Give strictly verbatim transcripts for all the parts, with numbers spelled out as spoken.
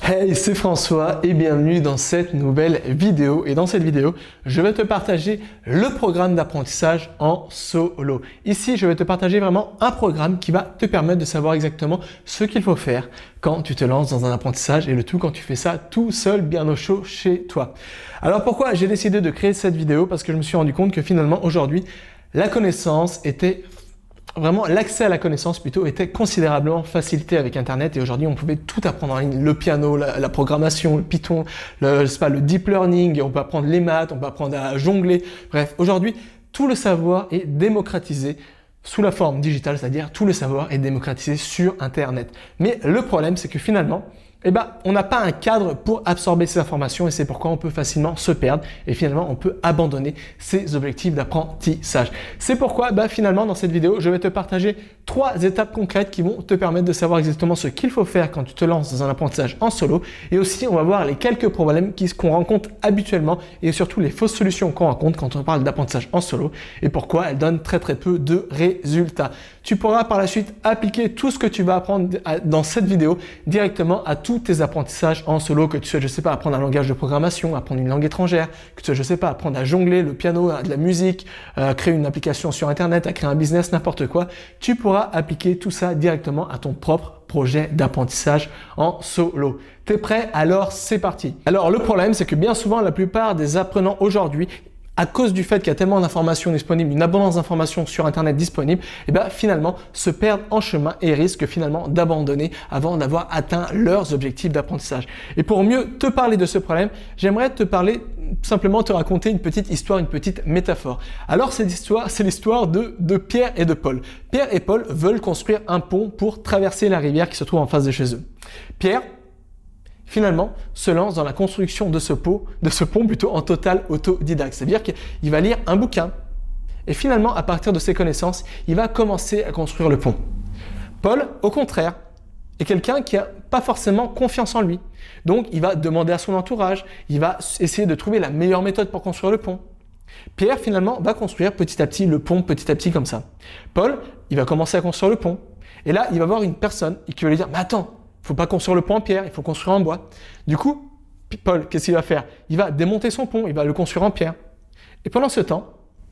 Hey, c'est François et bienvenue dans cette nouvelle vidéo. Et dans cette vidéo, je vais te partager le programme d'apprentissage en solo. Ici, je vais te partager vraiment un programme qui va te permettre de savoir exactement ce qu'il faut faire quand tu te lances dans un apprentissage et le tout quand tu fais ça tout seul, bien au chaud chez toi. Alors pourquoi j'ai décidé de créer cette vidéo? Parce que je me suis rendu compte que finalement aujourd'hui, la connaissance était Vraiment, l'accès à la connaissance plutôt était considérablement facilité avec Internet et aujourd'hui, on pouvait tout apprendre en ligne. Le piano, la, la programmation, le Python, le, je sais pas, le deep learning, on peut apprendre les maths, on peut apprendre à jongler. Bref, aujourd'hui, tout le savoir est démocratisé sous la forme digitale, c'est-à-dire tout le savoir est démocratisé sur Internet. Mais le problème, c'est que finalement, eh ben, on n'a pas un cadre pour absorber ces informations et c'est pourquoi on peut facilement se perdre et finalement on peut abandonner ses objectifs d'apprentissage. C'est pourquoi bah, finalement dans cette vidéo, je vais te partager trois étapes concrètes qui vont te permettre de savoir exactement ce qu'il faut faire quand tu te lances dans un apprentissage en solo et aussi on va voir les quelques problèmes qu'on rencontre habituellement et surtout les fausses solutions qu'on rencontre quand on parle d'apprentissage en solo et pourquoi elles donnent très très peu de résultats. Tu pourras par la suite appliquer tout ce que tu vas apprendre dans cette vidéo directement à tous tes apprentissages en solo, que tu souhaites, je sais pas, apprendre un langage de programmation, apprendre une langue étrangère, que tu souhaites, je sais pas, apprendre à jongler, le piano, de la musique, euh, créer une application sur Internet, à créer un business, n'importe quoi. Tu pourras appliquer tout ça directement à ton propre projet d'apprentissage en solo. T'es prêt? Alors c'est parti. Alors le problème, c'est que bien souvent, la plupart des apprenants aujourd'hui, à cause du fait qu'il y a tellement d'informations disponibles, une abondance d'informations sur Internet disponible, et bien finalement se perdent en chemin et risquent finalement d'abandonner avant d'avoir atteint leurs objectifs d'apprentissage. Et pour mieux te parler de ce problème, j'aimerais te parler, simplement te raconter une petite histoire, une petite métaphore. Alors cette histoire, c'est l'histoire de, de Pierre et de Paul. Pierre et Paul veulent construire un pont pour traverser la rivière qui se trouve en face de chez eux. Pierre, finalement, se lance dans la construction de ce pont, de ce pont plutôt en total autodidacte. C'est-à-dire qu'il va lire un bouquin et finalement, à partir de ses connaissances, il va commencer à construire le pont. Paul, au contraire, est quelqu'un qui n'a pas forcément confiance en lui. Donc, il va demander à son entourage, il va essayer de trouver la meilleure méthode pour construire le pont. Pierre, finalement, va construire petit à petit le pont, petit à petit comme ça. Paul, il va commencer à construire le pont. Et là, il va voir une personne qui va lui dire « Mais attends, il ne faut pas construire le pont en pierre, il faut construire en bois. » Du coup, Paul, qu'est-ce qu'il va faire? Il va démonter son pont, il va le construire en pierre. Et pendant ce temps,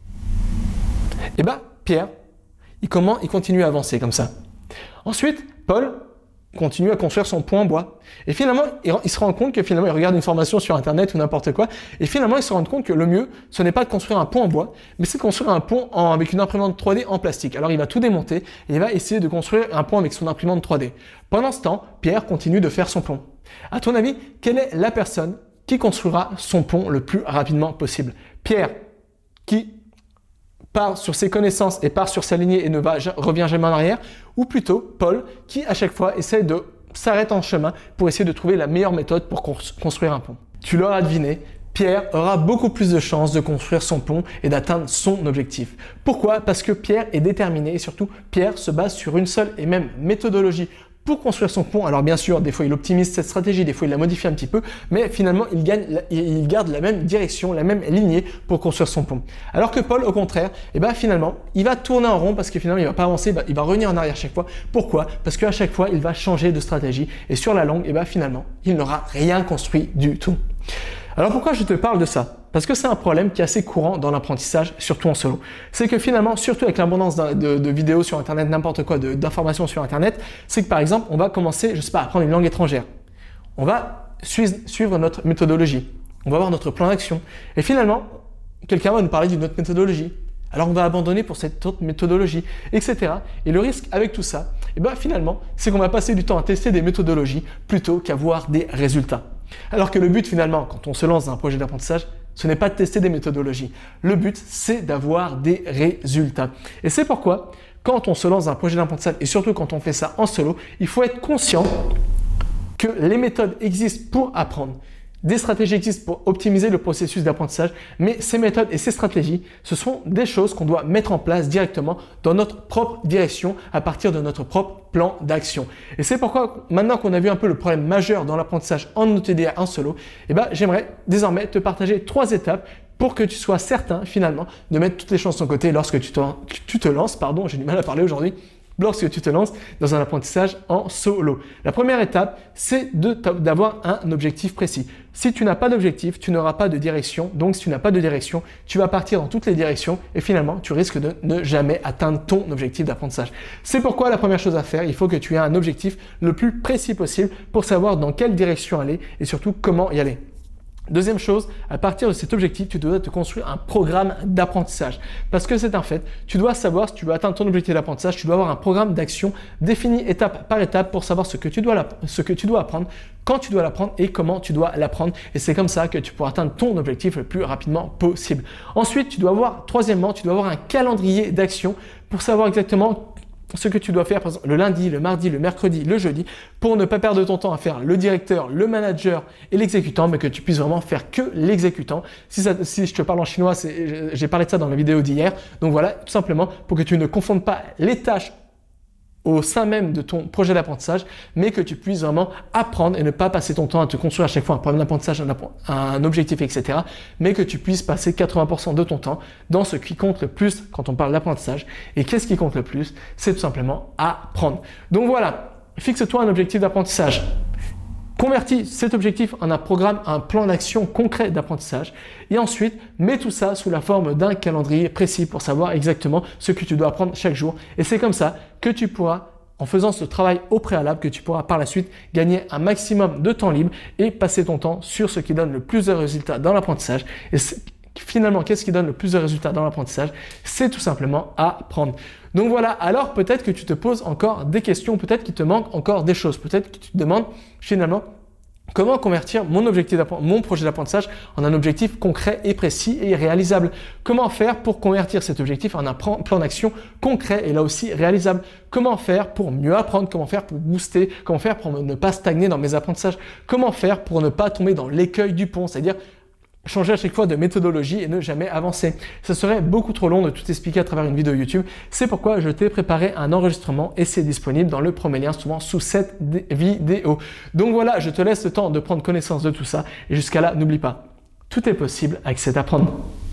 eh ben, Pierre, il, comment, il continue à avancer comme ça. Ensuite, Paul continue à construire son pont en bois. Et finalement, il se rend compte que finalement, il regarde une formation sur Internet ou n'importe quoi. Et finalement, il se rend compte que le mieux, ce n'est pas de construire un pont en bois, mais c'est de construire un pont en, avec une imprimante trois D en plastique. Alors, il va tout démonter et il va essayer de construire un pont avec son imprimante trois D. Pendant ce temps, Pierre continue de faire son pont. À ton avis, quelle est la personne qui construira son pont le plus rapidement possible? Pierre, qui part sur ses connaissances et part sur sa lignée et ne va, revient jamais en arrière, ou plutôt Paul qui à chaque fois essaie de s'arrêter en chemin pour essayer de trouver la meilleure méthode pour construire un pont. Tu l'auras deviné, Pierre aura beaucoup plus de chances de construire son pont et d'atteindre son objectif. Pourquoi? Parce que Pierre est déterminé et surtout Pierre se base sur une seule et même méthodologie pour construire son pont. Alors bien sûr, des fois il optimise cette stratégie, des fois il la modifie un petit peu, mais finalement il, gagne, il garde la même direction, la même lignée pour construire son pont. Alors que Paul, au contraire, eh ben, finalement, il va tourner en rond parce que finalement il va pas avancer, il va revenir en arrière chaque fois. Pourquoi? Parce qu'à chaque fois il va changer de stratégie et sur la longue, eh ben, finalement, il n'aura rien construit du tout. Alors pourquoi je te parle de ça? Parce que c'est un problème qui est assez courant dans l'apprentissage, surtout en solo. C'est que finalement, surtout avec l'abondance de, de, de vidéos sur Internet, n'importe quoi, d'informations sur Internet, c'est que par exemple, on va commencer, je sais pas, à apprendre une langue étrangère. On va suivre notre méthodologie. On va avoir notre plan d'action. Et finalement, quelqu'un va nous parler d'une autre méthodologie. Alors on va abandonner pour cette autre méthodologie, et cetera. Et le risque avec tout ça, eh ben, finalement, c'est qu'on va passer du temps à tester des méthodologies plutôt qu'à voir des résultats. Alors que le but finalement, quand on se lance dans un projet d'apprentissage, ce n'est pas de tester des méthodologies. Le but, c'est d'avoir des résultats. Et c'est pourquoi, quand on se lance dans un projet d'apprentissage, et surtout quand on fait ça en solo, il faut être conscient que les méthodes existent pour apprendre. Des stratégies existent pour optimiser le processus d'apprentissage, mais ces méthodes et ces stratégies, ce sont des choses qu'on doit mettre en place directement dans notre propre direction à partir de notre propre plan d'action. Et c'est pourquoi, maintenant qu'on a vu un peu le problème majeur dans l'apprentissage en autodidacte en solo, eh ben, j'aimerais désormais te partager trois étapes pour que tu sois certain finalement de mettre toutes les chances de ton côté lorsque tu te, tu te lances, pardon, j'ai du mal à parler aujourd'hui, lorsque tu te lances dans un apprentissage en solo. La première étape, c'est d'avoir un objectif précis. Si tu n'as pas d'objectif, tu n'auras pas de direction. Donc, si tu n'as pas de direction, tu vas partir dans toutes les directions et finalement, tu risques de ne jamais atteindre ton objectif d'apprentissage. C'est pourquoi la première chose à faire, il faut que tu aies un objectif le plus précis possible pour savoir dans quelle direction aller et surtout comment y aller. Deuxième chose, à partir de cet objectif, tu dois te construire un programme d'apprentissage. Parce que c'est un fait, tu dois savoir si tu veux atteindre ton objectif d'apprentissage, tu dois avoir un programme d'action défini étape par étape pour savoir ce que tu dois, ce que tu dois apprendre, quand tu dois l'apprendre et comment tu dois l'apprendre. Et c'est comme ça que tu pourras atteindre ton objectif le plus rapidement possible. Ensuite, tu dois avoir, troisièmement, tu dois avoir un calendrier d'action pour savoir exactement ce que tu dois faire, par exemple, le lundi, le mardi, le mercredi, le jeudi, pour ne pas perdre ton temps à faire le directeur, le manager et l'exécutant, mais que tu puisses vraiment faire que l'exécutant. Si, ça, si je te parle en chinois, j'ai parlé de ça dans la vidéo d'hier. Donc voilà, tout simplement pour que tu ne confondes pas les tâches au sein même de ton projet d'apprentissage, mais que tu puisses vraiment apprendre et ne pas passer ton temps à te construire à chaque fois un problème d'apprentissage, un, un objectif, et cetera. Mais que tu puisses passer quatre-vingts pour cent de ton temps dans ce qui compte le plus quand on parle d'apprentissage. Et qu'est-ce qui compte le plus? C'est tout simplement apprendre. Donc voilà, fixe-toi un objectif d'apprentissage. Convertis cet objectif en un programme, un plan d'action concret d'apprentissage et ensuite mets tout ça sous la forme d'un calendrier précis pour savoir exactement ce que tu dois apprendre chaque jour. Et c'est comme ça que tu pourras, en faisant ce travail au préalable, que tu pourras par la suite gagner un maximum de temps libre et passer ton temps sur ce qui donne le plus de résultats dans l'apprentissage. Et finalement, qu'est-ce qui donne le plus de résultats dans l'apprentissage? C'est tout simplement apprendre. Donc voilà, alors peut-être que tu te poses encore des questions, peut-être qu'il te manque encore des choses, peut-être que tu te demandes finalement comment convertir mon objectif mon projet d'apprentissage en un objectif concret et précis et réalisable. Comment faire pour convertir cet objectif en un plan d'action concret et là aussi réalisable. Comment faire pour mieux apprendre, comment faire pour booster, comment faire pour ne pas stagner dans mes apprentissages, comment faire pour ne pas tomber dans l'écueil du pont, c'est-à-dire changer à chaque fois de méthodologie et ne jamais avancer. Ce serait beaucoup trop long de tout expliquer à travers une vidéo YouTube. C'est pourquoi je t'ai préparé un enregistrement et c'est disponible dans le premier lien souvent sous cette vidéo. Donc voilà, je te laisse le temps de prendre connaissance de tout ça et jusqu'à là, n'oublie pas, tout est possible avec cet apprendre.